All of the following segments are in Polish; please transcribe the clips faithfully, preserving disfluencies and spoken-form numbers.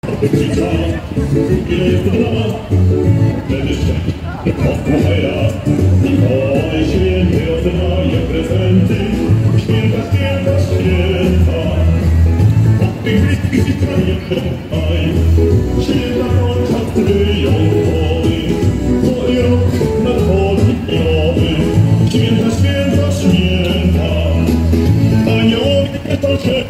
Cisza, ile jest dwa, wtedy szczęście posłuchaj raz. Mikołaj święty oddaje prezenty, święta, święta, święta. Od tych bliskich i krajów kochaj, święta podczas wyjątkowy, twój rok nadchodniowy. Święta, święta, święta, aniołowie to się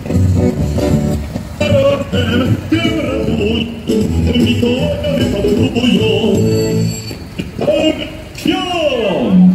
narodem tym raduj, Mikołaja wypatrują. Świąt!